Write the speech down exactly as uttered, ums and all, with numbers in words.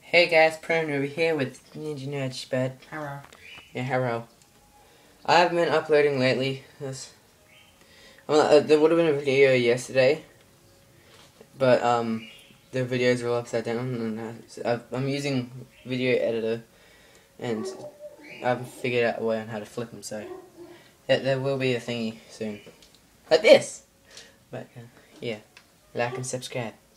Hey guys, Prone over here with Ninja Nerd Spud. Hello. Yeah, hello. I haven't been uploading lately. This, well, uh, there would have been a video yesterday, but um, the videos are all upside down, and uh, so I've, I'm using Video Editor, and I've figured out a way on how to flip them. So there, there will be a thingy soon, like this. But uh, yeah, like and subscribe.